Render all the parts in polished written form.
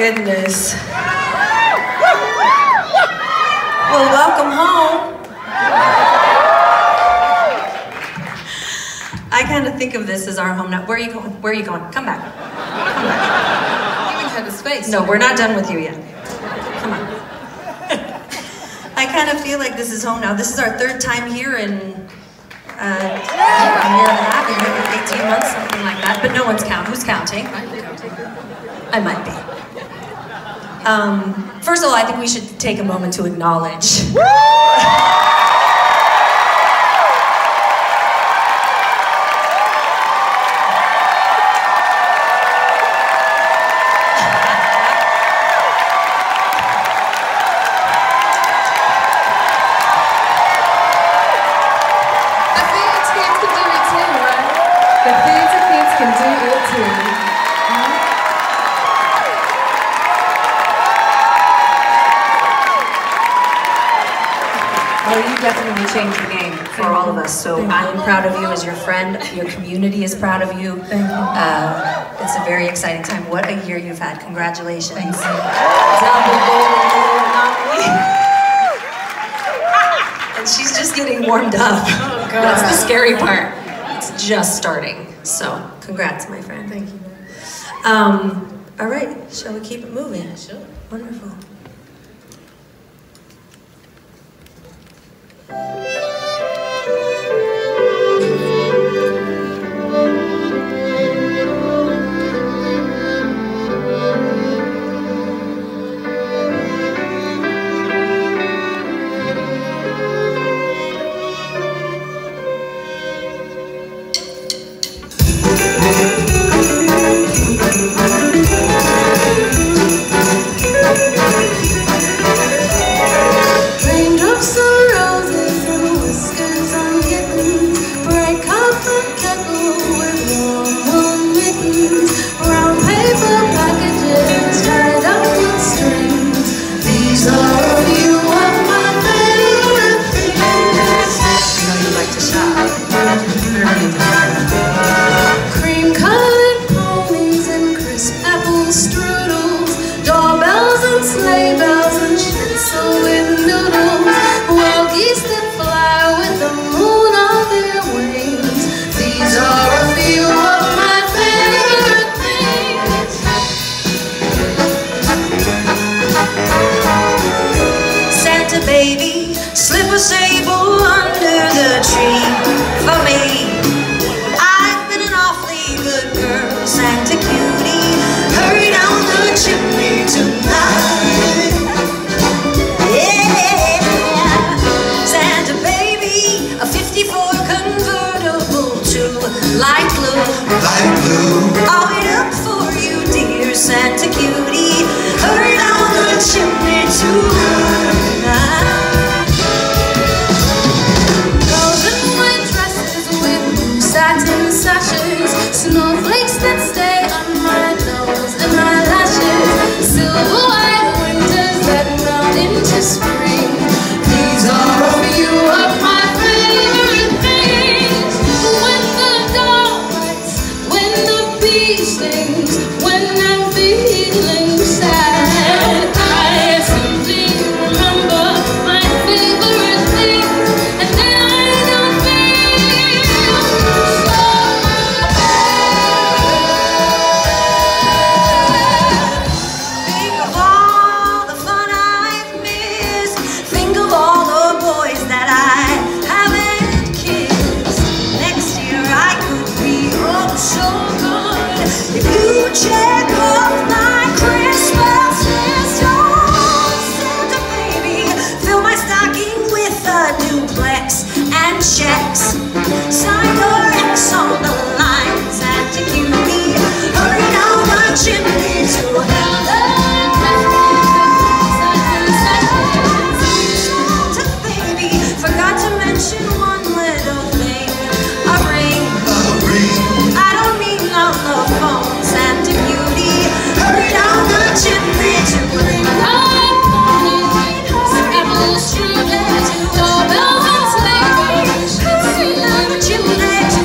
goodness. Well, welcome home. I kind of think of this as our home now. Where are you going? Where are you going? Come back. Come back. You even had a space. No, we're not done with you yet. Come on. I kind of feel like this is home now. This is our third time here in a year and a half, 18 months, something like that. But no one's counting. Who's counting? I might be. First of all, I think we should take a moment to acknowledge. Well, you definitely changed the game for all of us, so I am proud of you as your friend. Your community is proud of you. Thank you. It's a very exciting time. What a year you've had. Congratulations. Thank you. And she's just getting warmed up. Oh, God. That's the scary part. It's just starting. So, congrats, my friend. Thank you. All right, shall we keep it moving? Yeah, sure. Wonderful. Baby, slip a sable under the tree for me. I've been an awfully good girl, Santa cutie. Hurry down the chimney tonight. Yeah, Santa baby, a 54 convertible to light blue. Light blue. I'll wait up for you, dear Santa cutie. Hurry down the chimney tonight. Snowflakes that stay on my nose and my lashes, silver white winters that melt into spring. These are a few of my favorite things. When the dawn lights, when the bee stings, when I'm feeling sad, I simply remember my favorite things, and then I don't feel so. Check off my Christmas list, oh, Santa baby. Fill my stocking with a duplex and checks. Sign your X on the line, Santa cutie. Hurry down the chimney to heaven. Santa baby, forgot to mention one little thing. A ring. A ring. I don't mean on the phone. Santa cutie, hurry down the chimney to bring apples, doorbells and sleigh bells. Hurry down the chimney to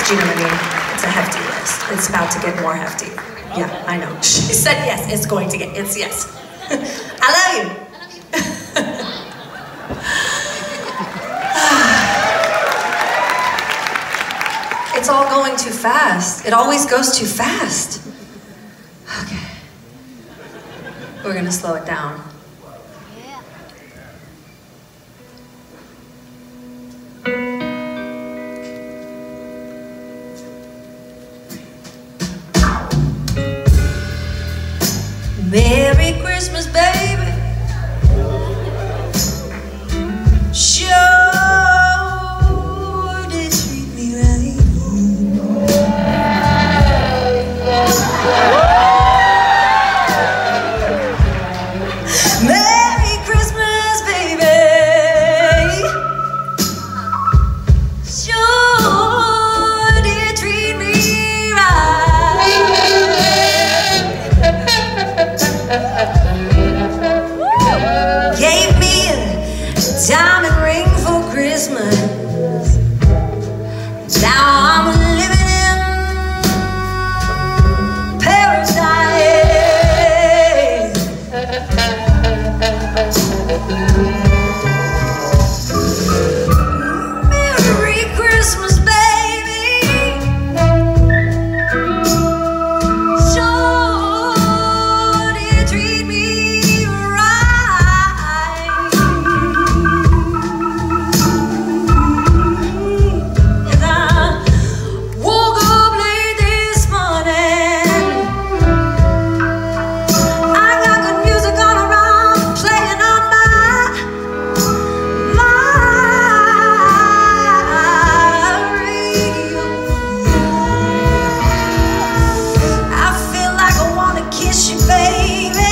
Do you know what I mean? It's a hefty list. It's about to get more hefty. Yeah, I know. She said yes, it's going to get, it's yes. I love you. It's all going too fast. It always goes too fast. Okay. We're gonna slow it down. Merry Christmas, baby. Sure did treat me right. Merry Christmas, baby. Sure did treat me right. Gave me a diamond ring for Christmas. Now I'm living in paradise. Merry Christmas, baby. Sure did treat me right. And I woke up late this morning. I got good music all around, playing on my radio. I feel like I wanna kiss you, baby.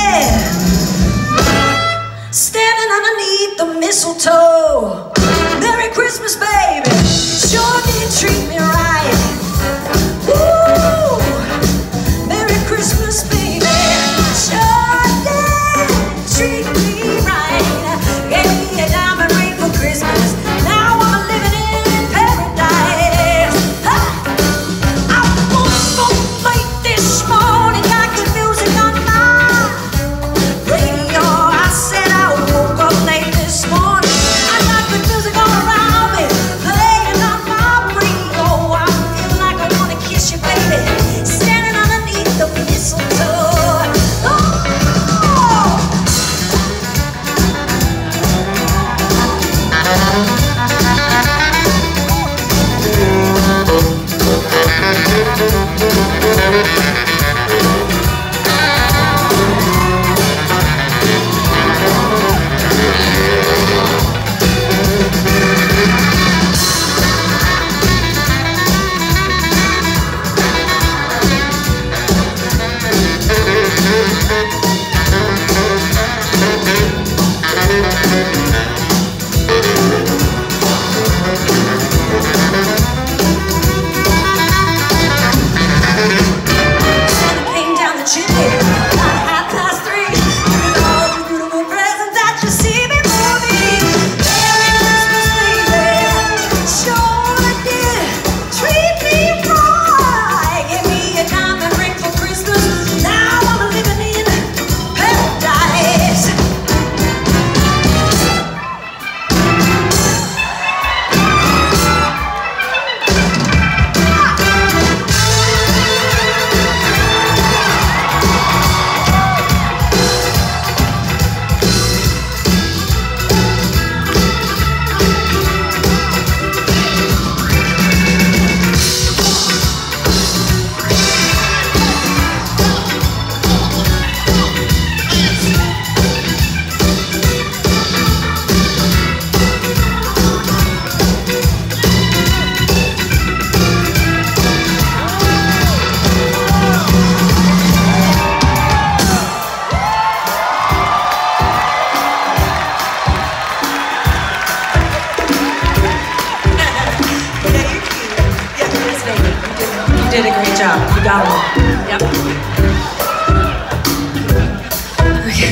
Standing underneath the mistletoe. Merry Christmas, baby. Sure did treat me right. Woo! Merry Christmas, baby. Sure did treat me right. Gave me a diamond ring for Christmas. Now I'm living in paradise. Ha! I woke up late this morning, got good music on my radio. I said I woke up late this morning. I got good music all around me, playing on my radio. I feel like I wanna kiss you, baby. Standing underneath the mistletoe. Oh! Came down the chimney about 3:30. With all the beautiful presents that you see before me. Merry Christmas, baby. Sure did treat me right. Gave me a diamond ring for Christmas. Now I'm living in paradise. You did a great job. You got one. Yep. Okay.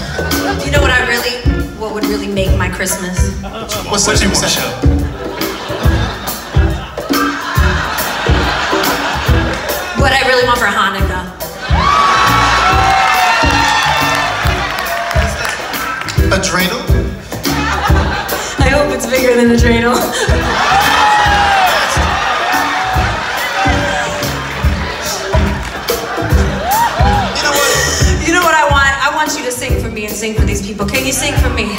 You know what would really make my Christmas? What's that you want to show? what I really want for Hanukkah. A dreidel? I hope it's bigger than a dreidel. You know what I want? I want you to sing for me and sing for these people. Can you sing for me?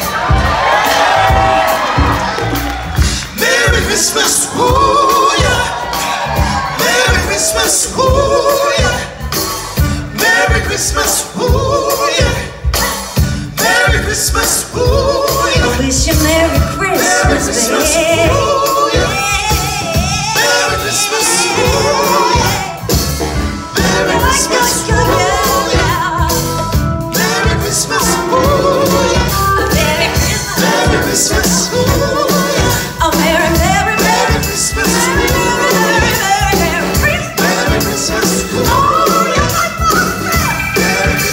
Merry Christmas, ooh yeah. Merry Christmas, ooh yeah. Merry Christmas, ooh yeah. Merry Christmas, ooh yeah. I wish you Merry Christmas, baby. Ooh yeah. Merry Christmas, ooh yeah. Merry Christmas, ooh yeah. Merry Christmas, ooh yeah. Merry Christmas. Merry Christmas, ooh yeah. Oh, Merry, Merry, Merry Christmas, Merry, Merry, Merry, Merry Christmas. Merry Christmas, ooh yeah. Merry Christmas.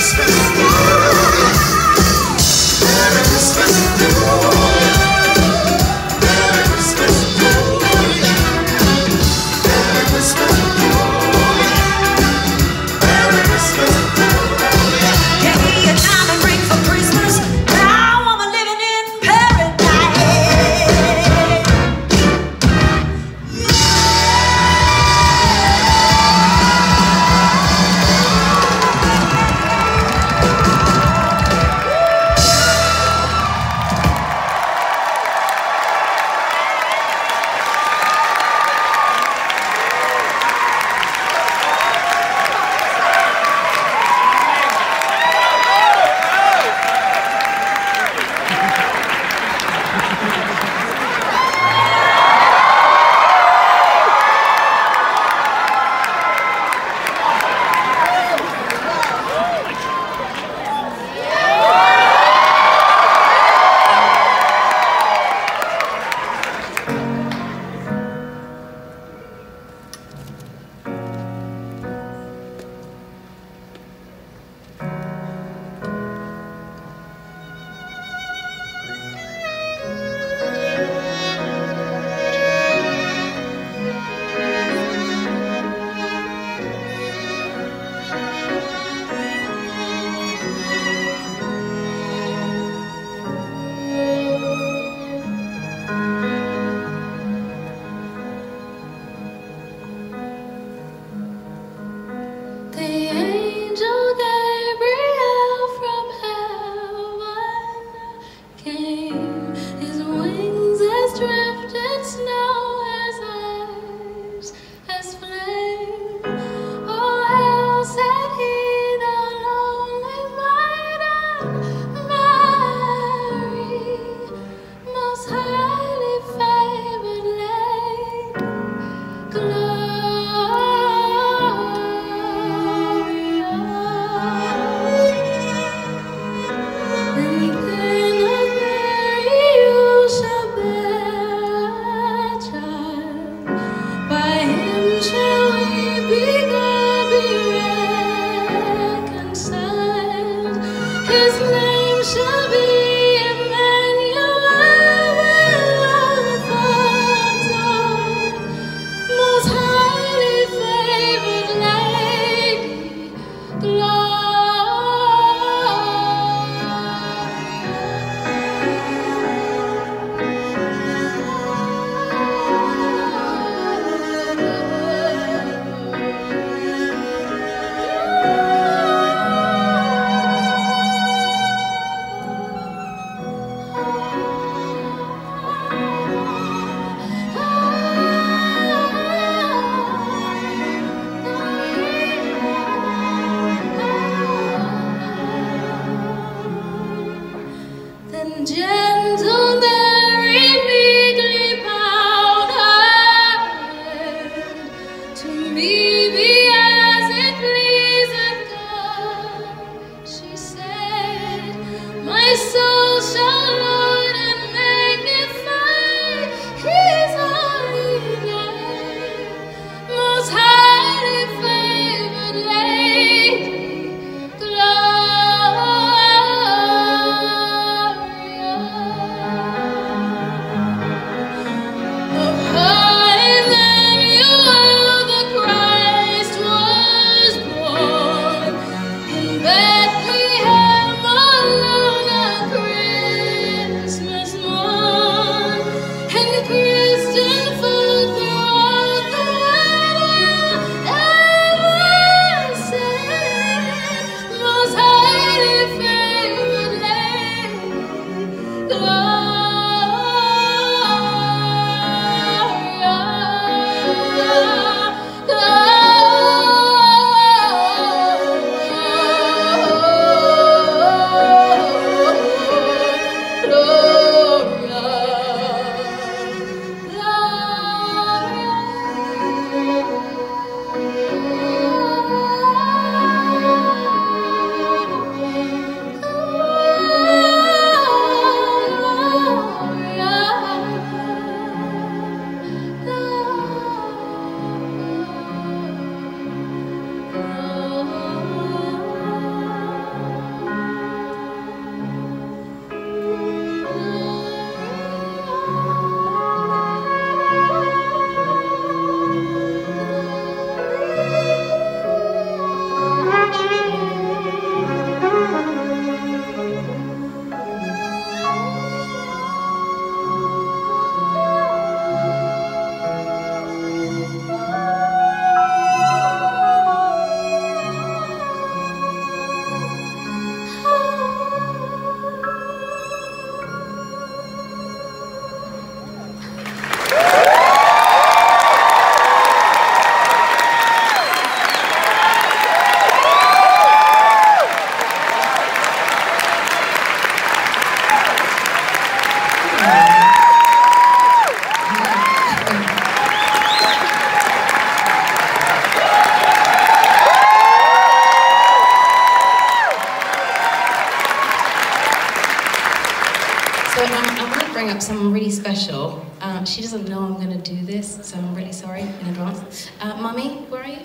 know I'm going to do this, so I'm really sorry in advance. Mummy, where are you?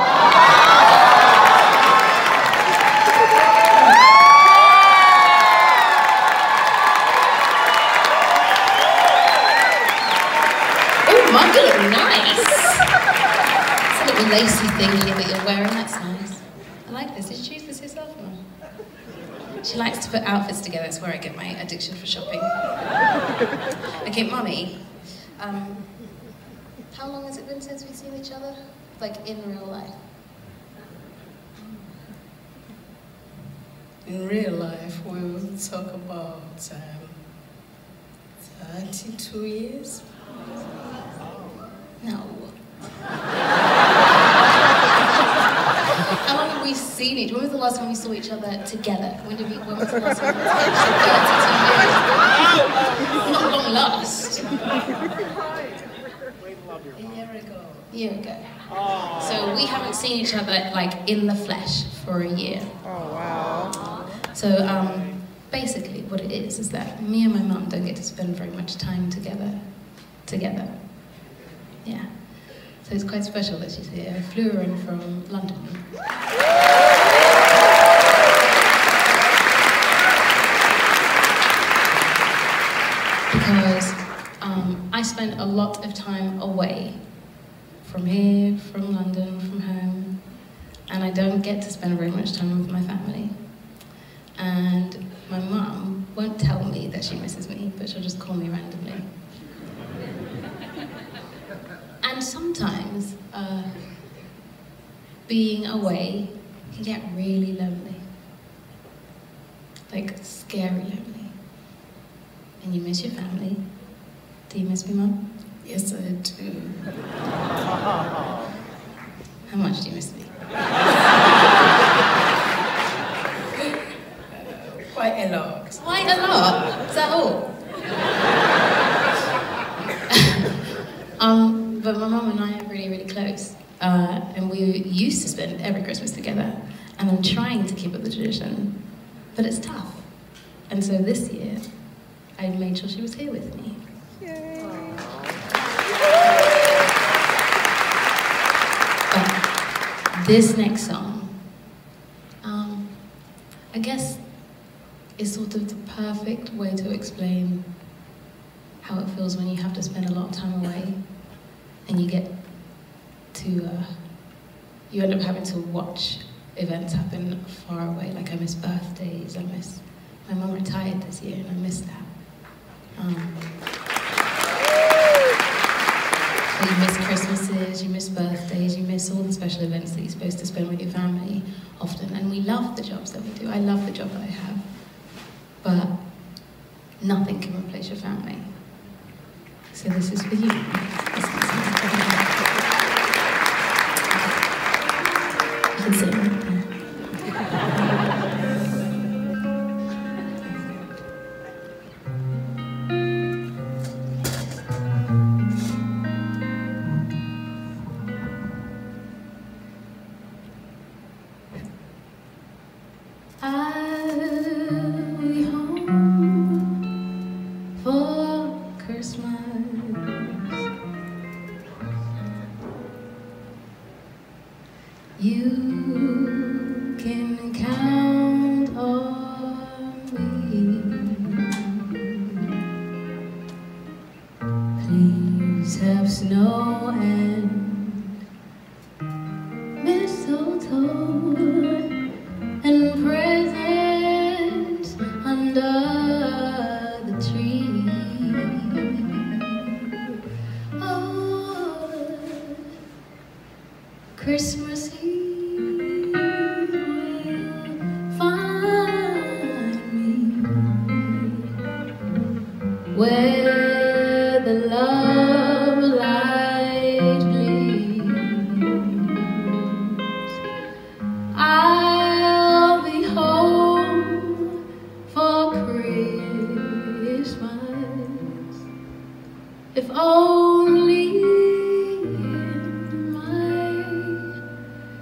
Oh, Mum, you look nice. It's a little lacy thingy that you're wearing, that's nice. I like this. Did you choose this yourself, Mum? She likes to put outfits together. That's where I get my addiction for shopping. Okay, Mummy. How long has it been since we've seen each other? Like, in real life? In real life, we will talk about 32 years. No. How long have we seen each other? When was the last time we saw each other together? When was the last time we saw each other? Not long last. A year ago. So we haven't seen each other like in the flesh for a year. Oh, wow. So basically what it is that me and my mum don't get to spend very much time together. Yeah. So it's quite special that she's here. I flew her in from London. Because I spend a lot of time away from here, from London, from home, and I don't get to spend very much time with my family. And my mum won't tell me that she misses me, but she'll just call me randomly. And sometimes being away can get really lonely, like scary lonely. And you miss your family. Do you miss me, Mum? Yes, I do. How much do you miss me? Quite a lot. Quite a lot. Is that all? But my mum and I are really, really close. And we used to spend every Christmas together. And I'm trying to keep up the tradition, but it's tough. And so this year, I made sure she was here with me. Yay. But this next song, I guess, is sort of the perfect way to explain how it feels when you have to spend a lot of time away and you get to, you end up having to watch events happen far away. Like I miss birthdays, my mum retired this year and I miss that. So you miss Christmases, you miss birthdays, you miss all the special events that you're supposed to spend with your family often. And we love the jobs that we do. I love the job that I have. But nothing can replace your family. So this is for you. You can sing right there. I'll be home for Christmas. You can count on me. Please have snow and mistletoe and presents under the tree. Oh, Christmas Eve will find me where the love light gleams. I'll be home for Christmas, if only in my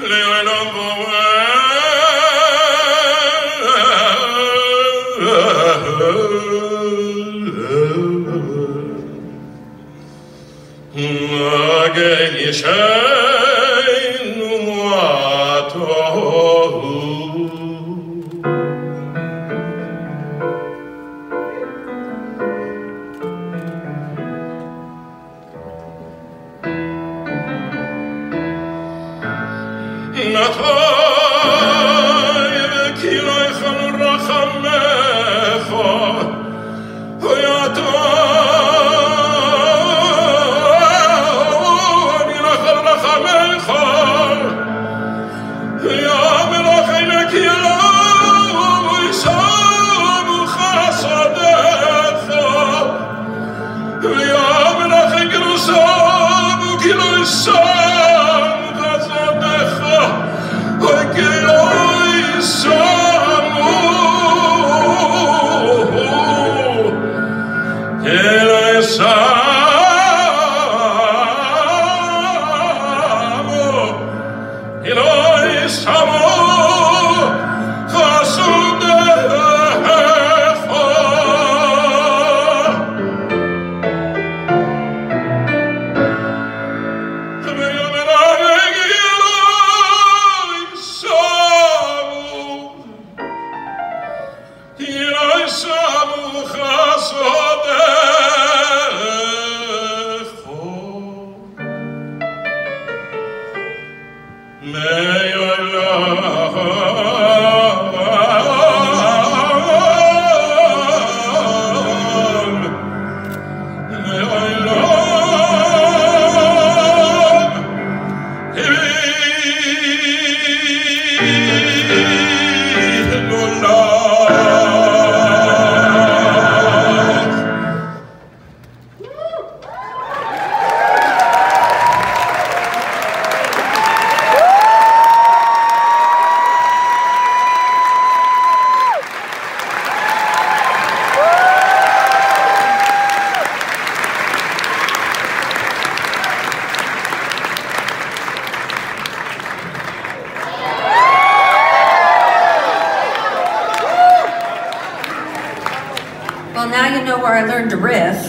Well, now you know where I learned to riff.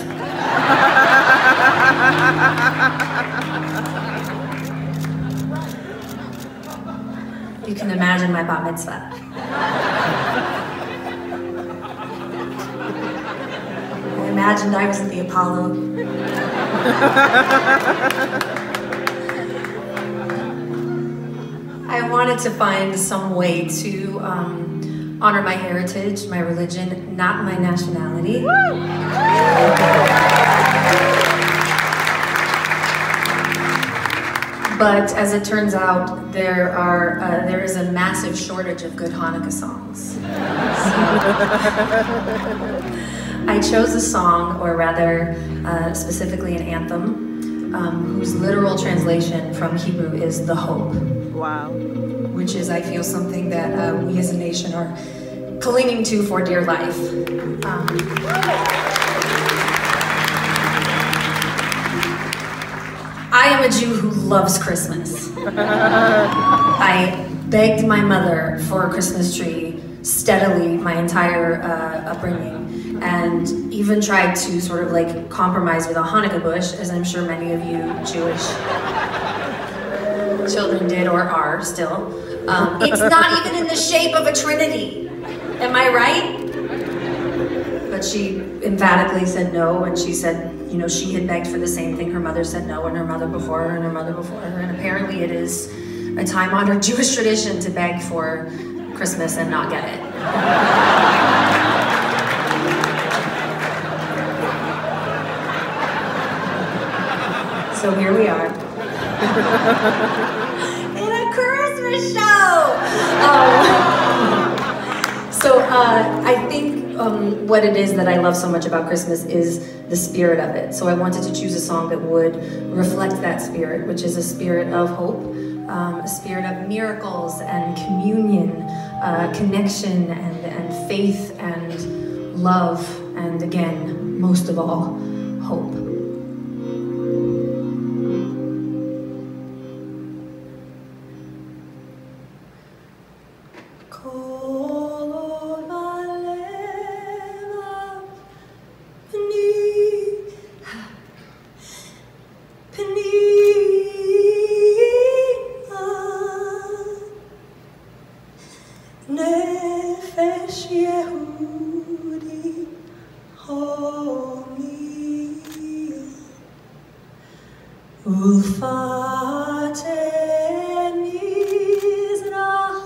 You can imagine my bat mitzvah. I imagined I was at the Apollo. I wanted to find some way to honor my heritage, my religion, not my nationality. But as it turns out, there is a massive shortage of good Hanukkah songs. So, I chose a song, or rather, specifically an anthem, whose literal translation from Hebrew is "the hope." Wow. Which is, I feel, something that we as a nation are clinging to for dear life. I am a Jew who loves Christmas. I begged my mother for a Christmas tree steadily my entire upbringing, and even tried to sort of like compromise with a Hanukkah bush, as I'm sure many of you Jewish children did or are still. It's not even in the shape of a trinity. Am I right? But she emphatically said no, and she said, you know, she had begged for the same thing. Her mother said no, and her mother before her, and her mother before her. And apparently it is a time-honored Jewish tradition to beg for Christmas and not get it. So here we are. In a Christmas show! I think what it is that I love so much about Christmas is the spirit of it. So I wanted to choose a song that would reflect that spirit, which is a spirit of hope, a spirit of miracles and communion, connection and faith and love, and again, most of all, hope. Nefesh Yehudi Homi Ulfate Mizrach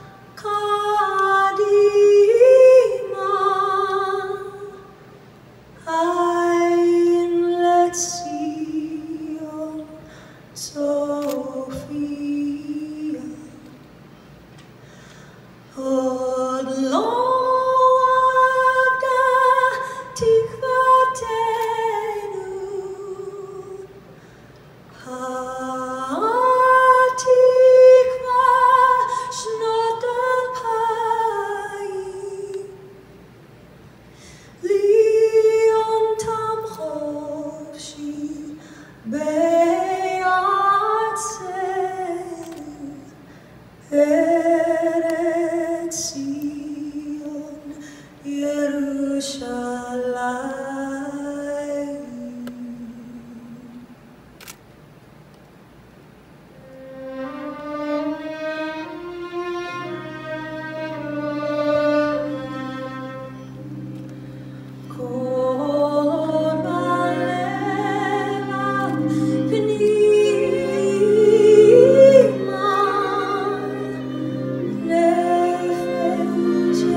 Kadima Ein Letzion Sophia Od lo avda tikvatenu ha-tikva shnot alpayim lion tam chofshi be'atzenu Eretz Zion, Yerushalayim. Kol balevav pnima Nefesh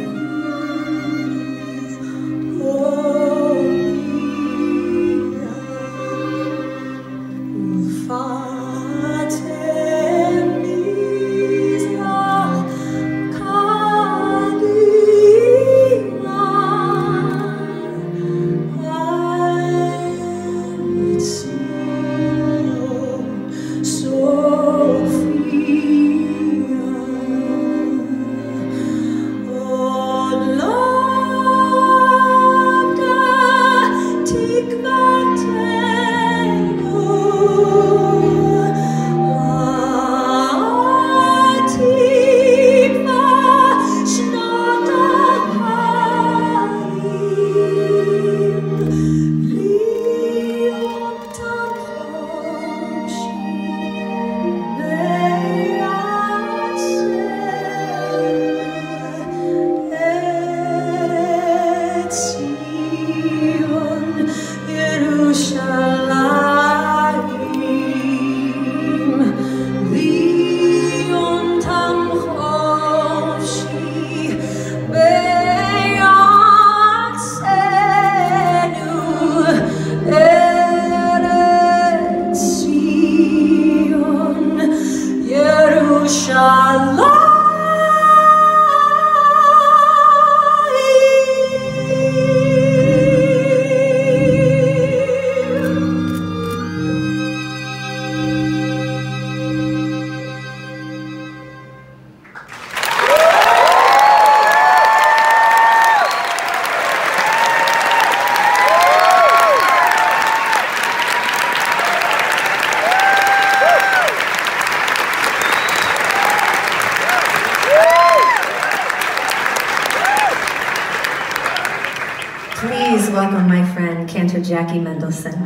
Please welcome my friend, Cantor Jackie Mendelson.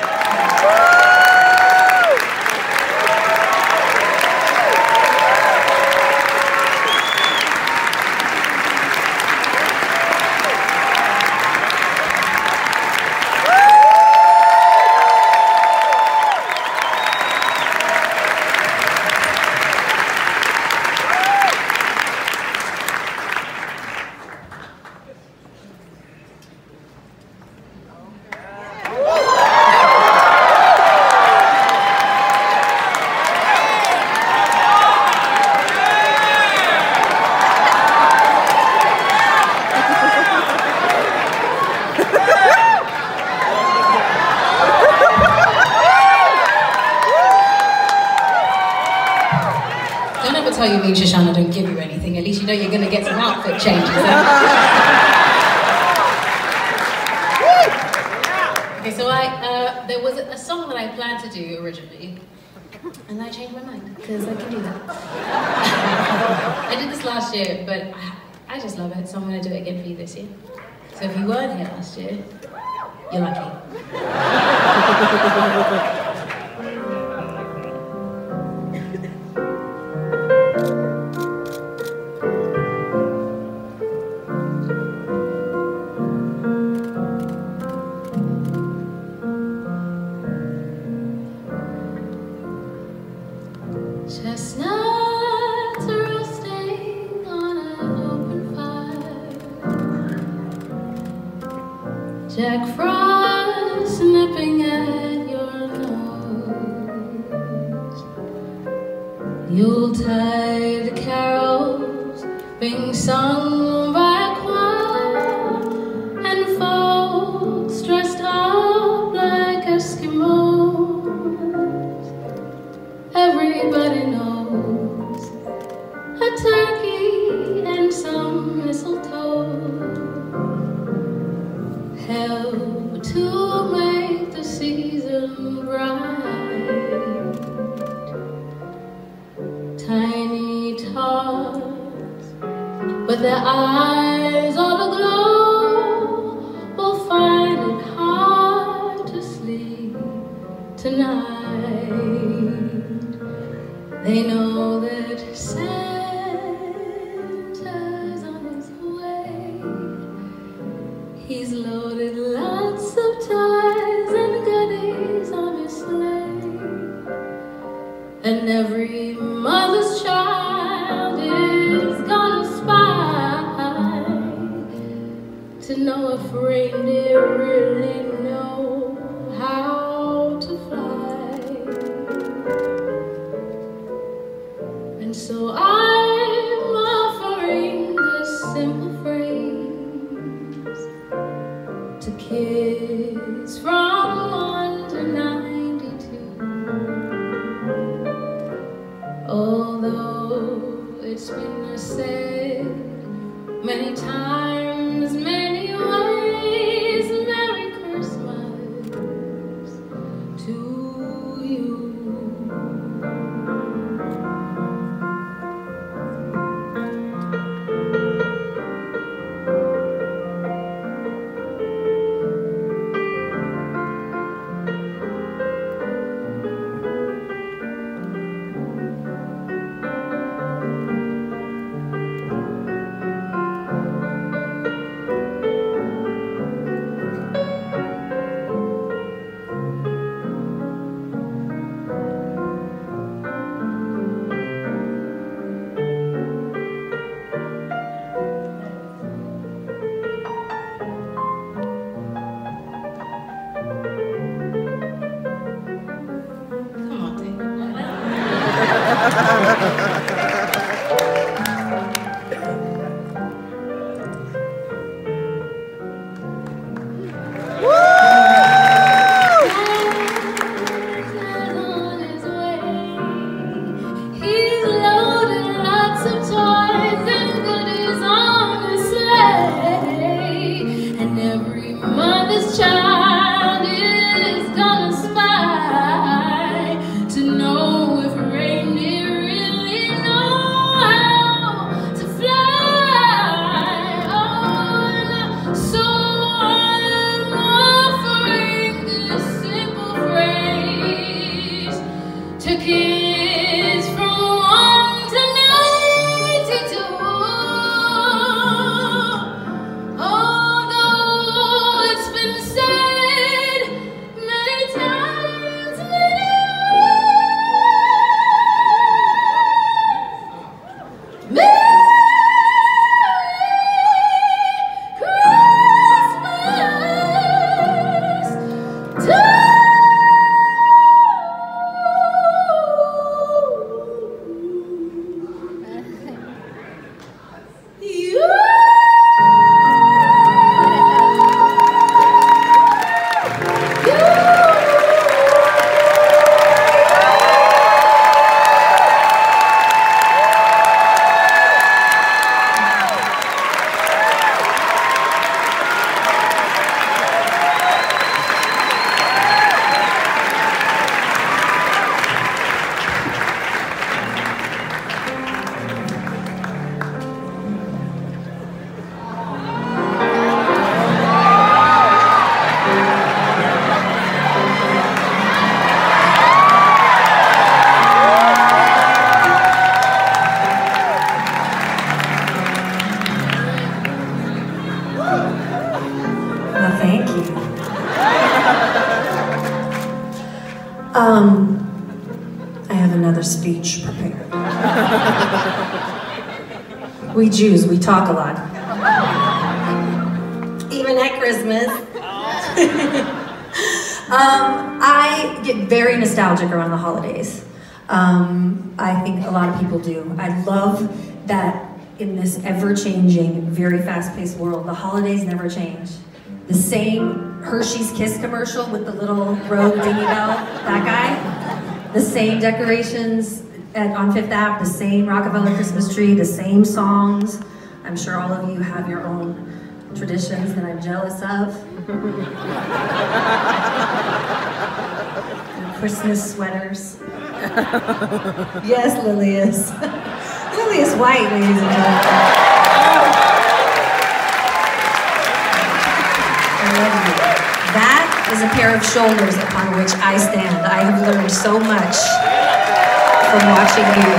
Don't ever tell you me and Shoshana don't give you anything. At least you know you're going to get some outfit changes. Okay, so there was a song that I planned to do originally, and I changed my mind because I can do that. I did this last year, but I just love it, so I'm going to do it again for you this year. So if you weren't here last year, you're lucky. Chestnuts roasting on an open fire, Jack Frost nipping at your nose, Yuletide carols being sung by a choir, and folks dressed up like Eskimos. Everybody knows a turkey and some mistletoe help to make the season bright. Tiny tots with their eyes all aglow will find it hard to sleep tonight. They know that Santa's on his way. He's loaded lots of toys and goodies on his sleigh. And every mother's child is gonna spy to know if reindeer really know how to fly. So I'm offering this simple phrase to kids from 1 to 92. Although it's been said many times, many ways, Merry Christmas to you. To know if reindeer really know We Jews, we talk a lot. Even at Christmas. I get very nostalgic around the holidays. I think a lot of people do. I love that in this ever-changing, very fast-paced world, the holidays never change. The same Hershey's Kiss commercial with the little rogue dingy bell, that guy. The same decorations on Fifth Ave, the same Rockefeller Christmas tree, the same songs. I'm sure all of you have your own traditions that I'm jealous of. And Christmas sweaters. Yes, Lilius. Lilius White, ladies and gentlemen. I love you. That is a pair of shoulders upon which I stand. I have learned so much from watching you.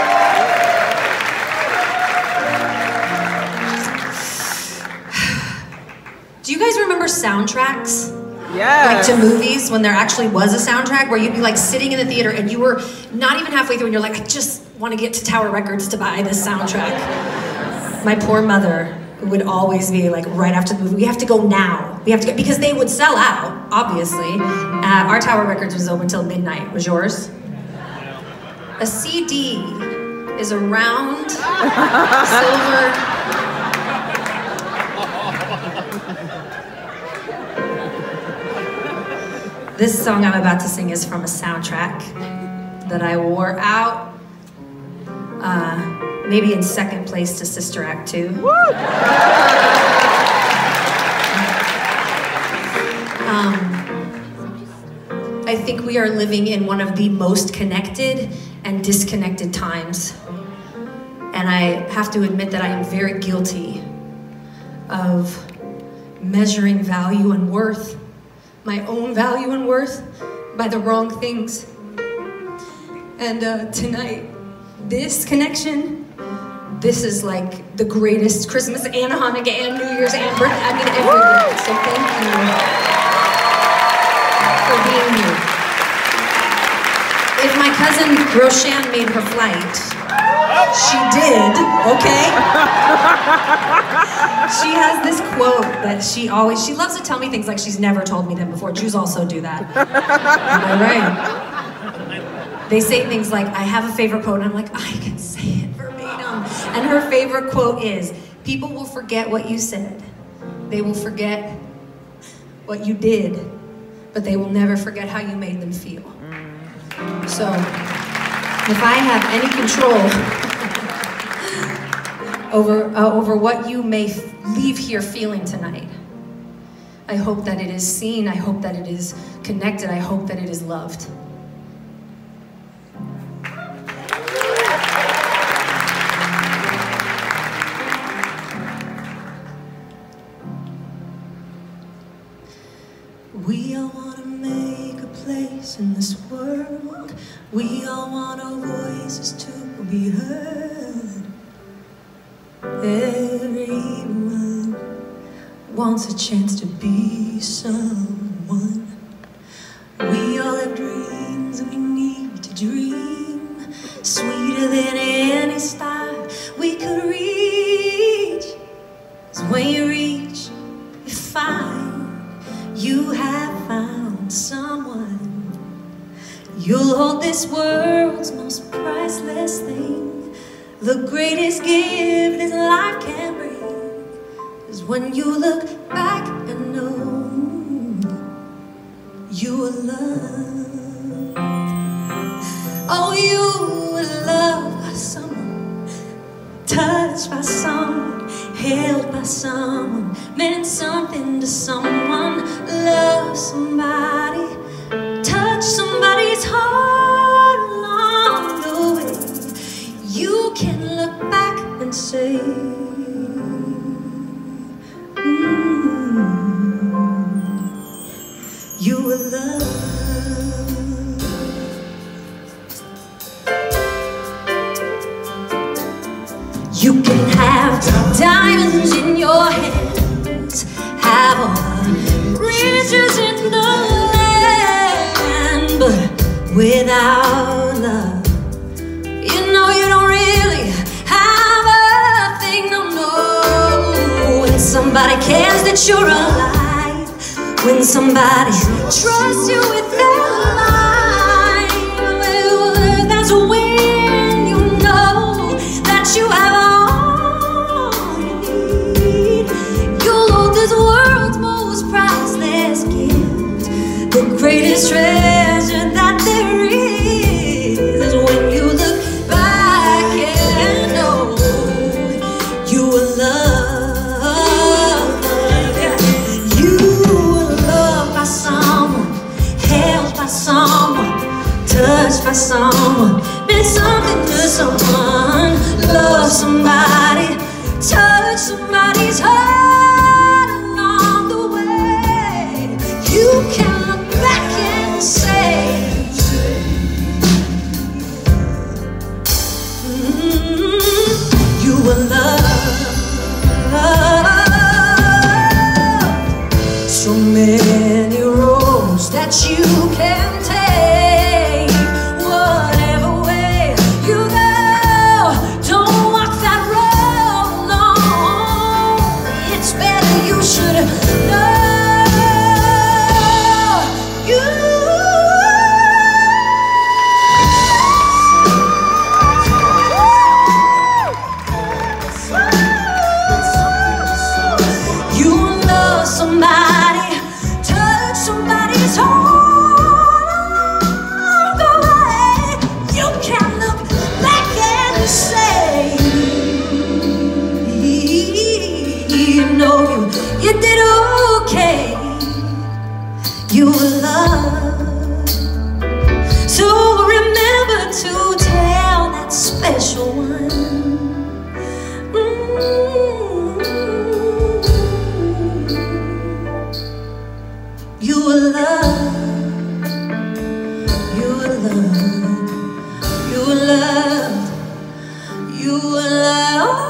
Do you guys remember soundtracks? Yes. Like to movies, when there actually was a soundtrack, where you'd be like sitting in the theater and you were not even halfway through and you're like, I just want to get to Tower Records to buy this soundtrack. My poor mother would always be like, right after the movie, we have to go now. We have to go, because they would sell out, obviously. Our Tower Records was open until midnight. Was yours? A CD is a round, silver... This song I'm about to sing is from a soundtrack that I wore out, maybe in second place to Sister Act 2. I think we are living in one of the most connected and disconnected times. And I have to admit that I am very guilty of measuring value and worth, my own value and worth, by the wrong things. And tonight, this connection, this is like the greatest Christmas and Hanukkah and New Year's and birthday, I mean everything. So thank you for being here. If my cousin Roshana made her flight, she did, okay? She has this quote that she loves to tell me things like she's never told me them before. Jews also do that. Am I right? They say things like, I have a favorite quote, and I'm like, I can say it verbatim. And her favorite quote is, people will forget what you said. They will forget what you did, but they will never forget how you made them feel. So, if I have any control over what you may leave here feeling tonight, I hope that it is seen, I hope that it is connected, I hope that it is loved. We all want to make a place in this world. We all want our voices to be heard. Everyone wants a chance to be someone. We all have dreams and we need to dream, sweeter than any star we could reach. 'Cause when you reach, you find you have found someone. You'll hold this world's most priceless thing, the greatest gift this life can bring, is when you look back and know you were loved. Oh, you were loved by someone, touched by someone, held by someone, meant something to someone, loved somebody, touch somebody's heart along the way. You can look back and say, you were loved. You can have diamonds in your hands, have all the riches in the land, but without love, you know somebody cares that you're alive, when somebody trusts you with their life, well, that's when you know that you have all you need. You'll hold this world's most priceless gift, the greatest treasure that there is when you look back and know you were loved. You were loved by someone, held by someone, touched by someone, meant something to someone. Love somebody, touch somebody's heart along the way. You can look back and say, you were loved. So many roads that you can take, whatever way you go, don't walk that road alone. It's better you should know. You love somebody, touch somebody's heart along the way. You can look back and say, you know you did okay. You were loved. So remember to tell that special one. You were loved, you were loved, you were loved, you were loved.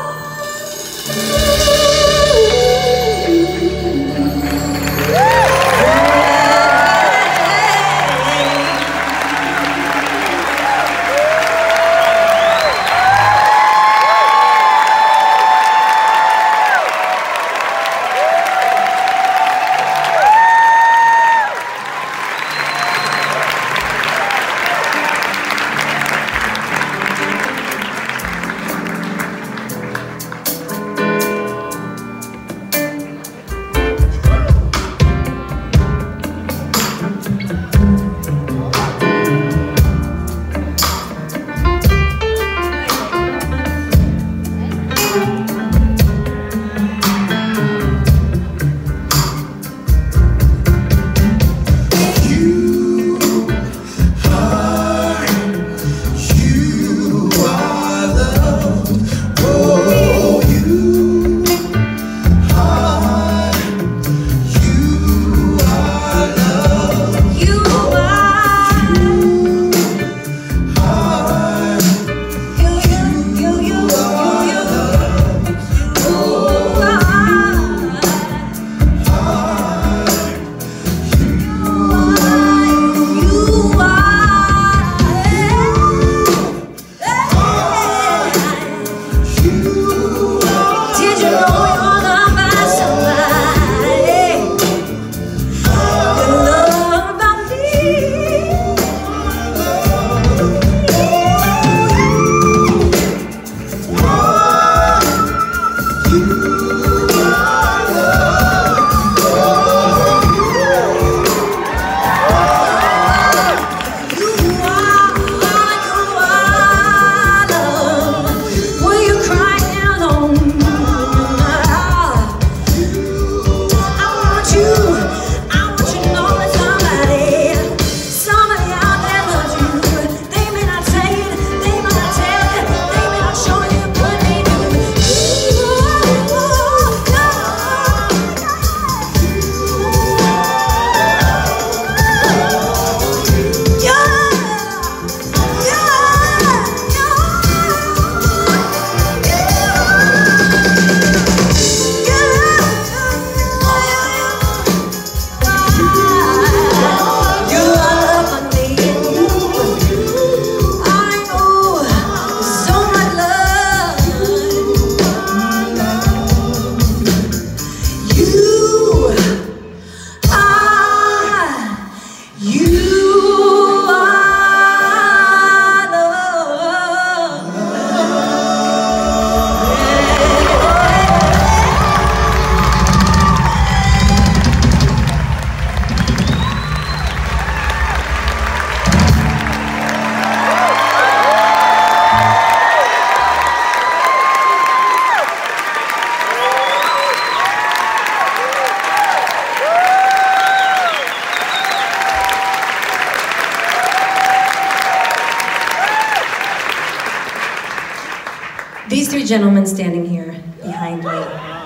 These three gentlemen standing here behind me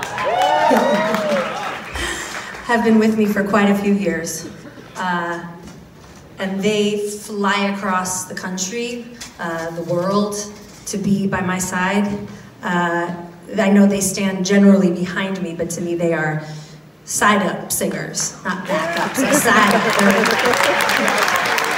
have been with me for quite a few years. And they fly across the country, the world, to be by my side. I know they stand generally behind me, but to me they are side-up singers, not back-up, so side-up.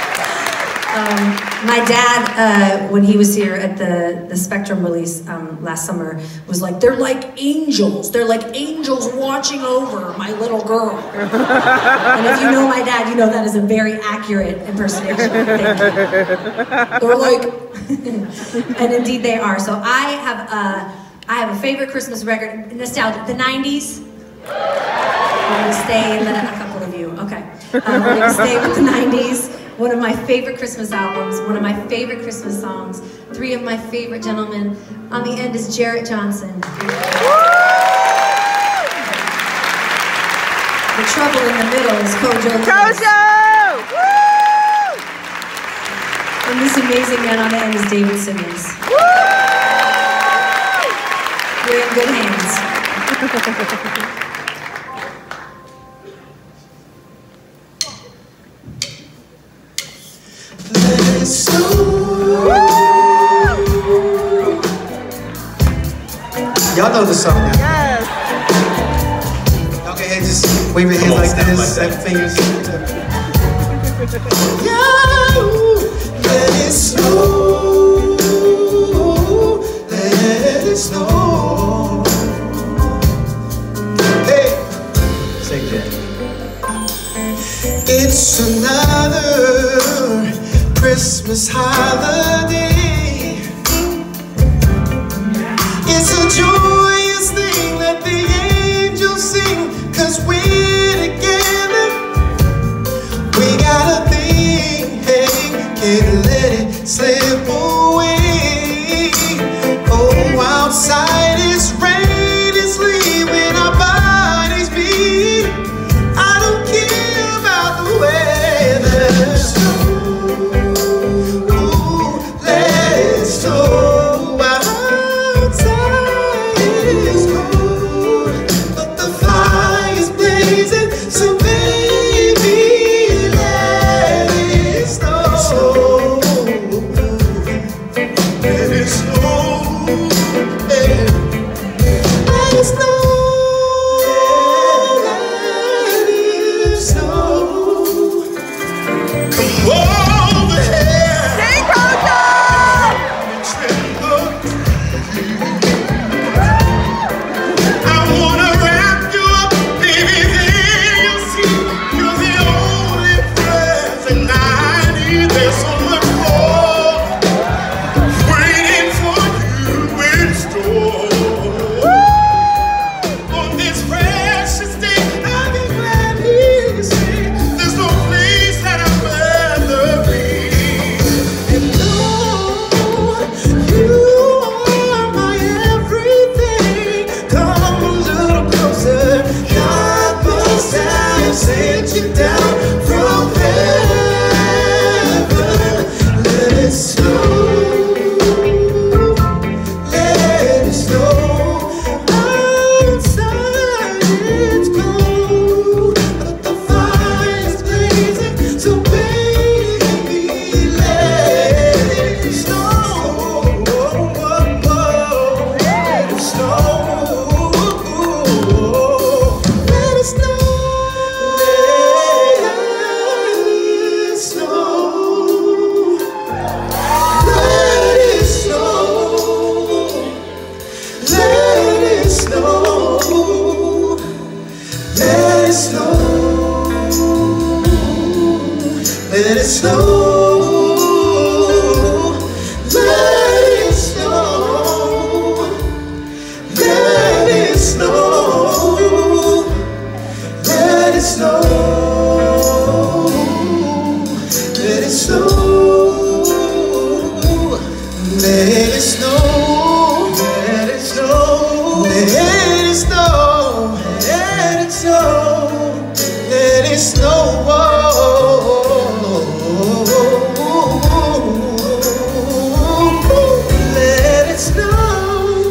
My dad, when he was here at the Spectrum release last summer, was like, they're like angels. They're like angels watching over my little girl. And if you know my dad, you know that is a very accurate impersonation. They're like, and indeed they are. So I have a favorite Christmas record, nostalgia, the 90s. I'm gonna stay, and then a couple of you, okay. I'm gonna stay with the 90s. One of my favorite Christmas albums, one of my favorite Christmas songs, three of my favorite gentlemen. On the end is Jarrett Johnson. The trouble in the middle is Kojo. And this amazing man on the end is David Simmons. We're in good hands. Y'all know the song now. Yes. Y'all can ahead, just wave your hands like this, seven fingers. Yo, let it snow, let it snow. Hey, sing that. It's another Christmas holiday. It's a joyous thing that the angels sing, 'cause we're together. We got a thing, hey, can't let it slip away. Oh, outside it's rain, it's leaving our bodies beat. I don't care about the weather. Ooh, let it snow. Let it snow, let it snow, let it snow, let it snow, let it snow, let it snow, let it snow, let it snow, let it snow, let it snow. Let it snow.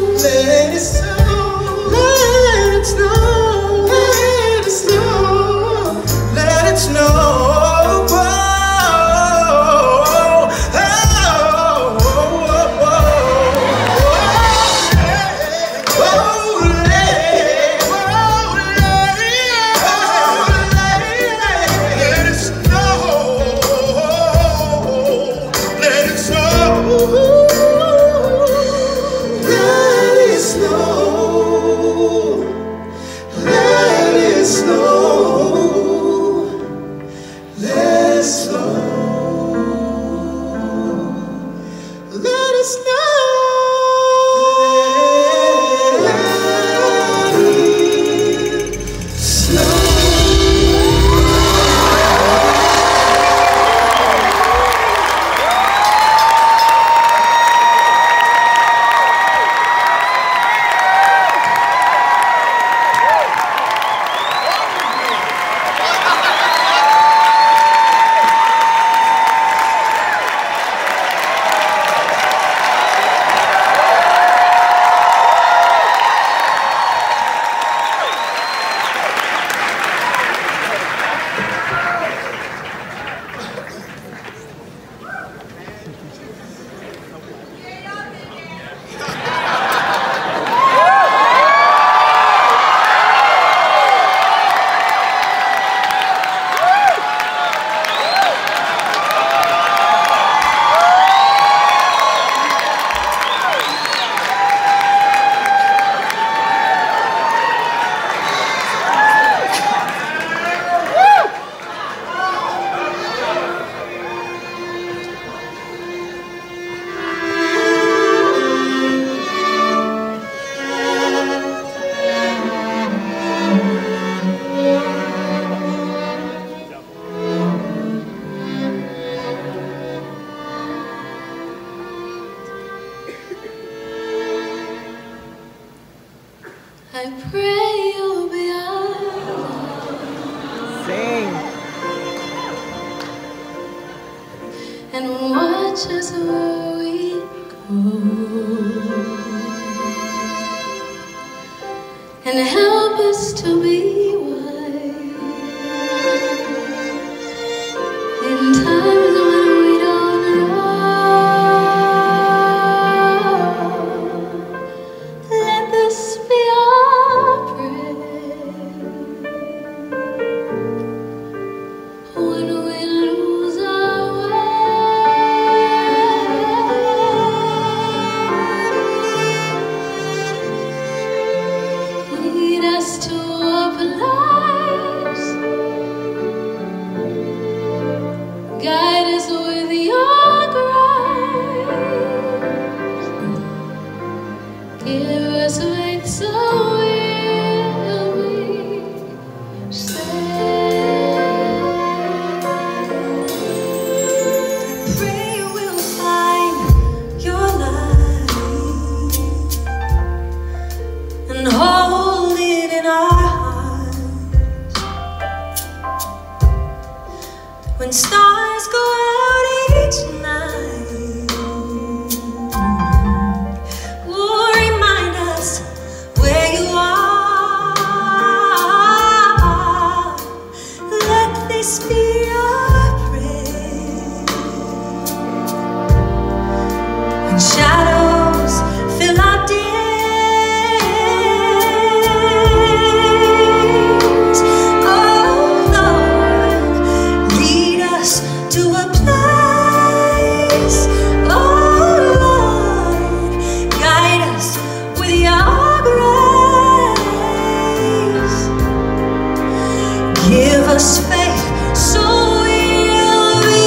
I pray you'll be alive Sing. and watch us where we go, and help us to be wise in times when we don't know. Let this be our prayer when we lose our way. Lead us to open lives, guide us with your grace, give us faith so we'll be saved. Pray we'll find your light and hold it in our hearts. When stars go out each night, will remind us where you are. Let this be our prayer. When shadows fill our days, oh Lord, lead us to a place, oh Lord, guide us with your grace. Give us faith so we'll be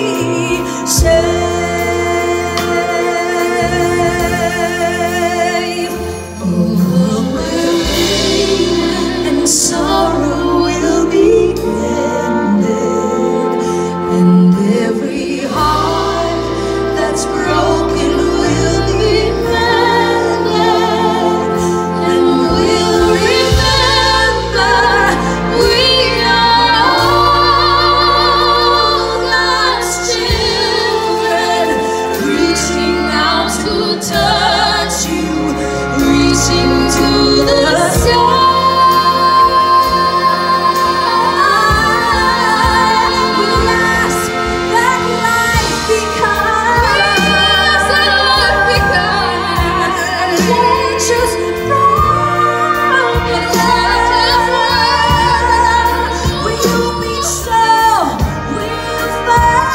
saved. Oh, and sorrow will be ended, and every heart that's broken will be mended, and we'll remember we are all God's children, reaching out to touch you, reaching to the sky. We'll ask that life become just we'll be still, we'll find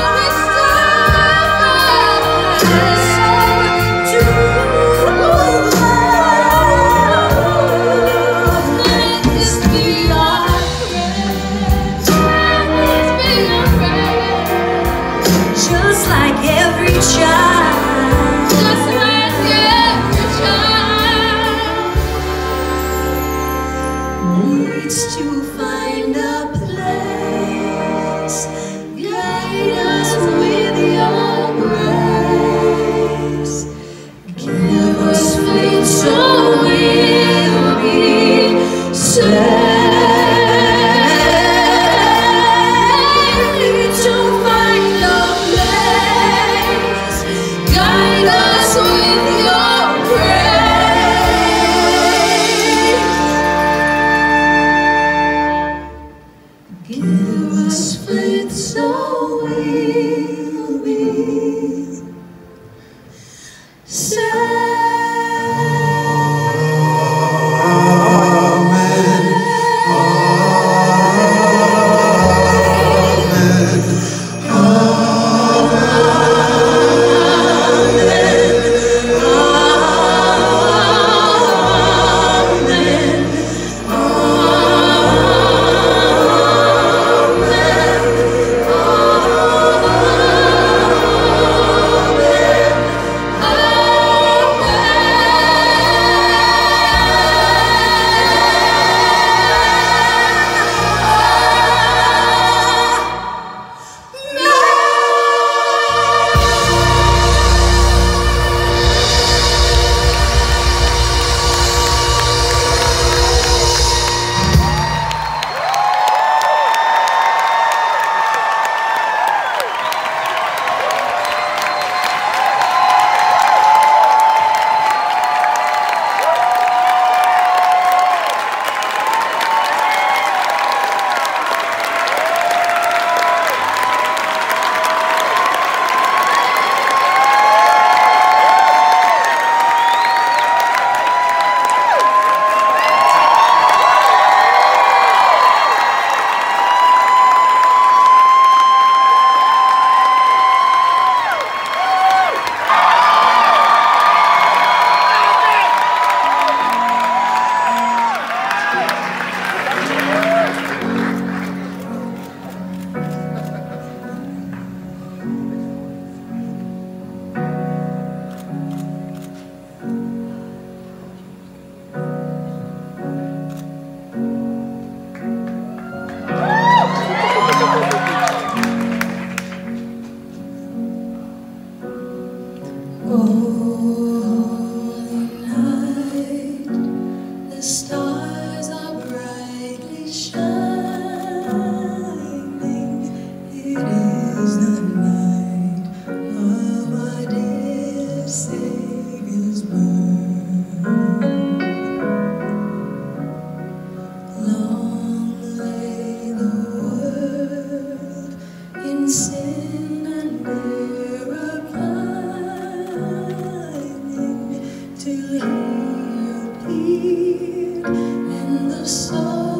let this be our prayer. Just like every child, Just like every child needs to find a place, guide us with your grace, give us faith so we'll be saved. To find a place, guide us with your grace. Give us faith so we'll be hear your plea and the soul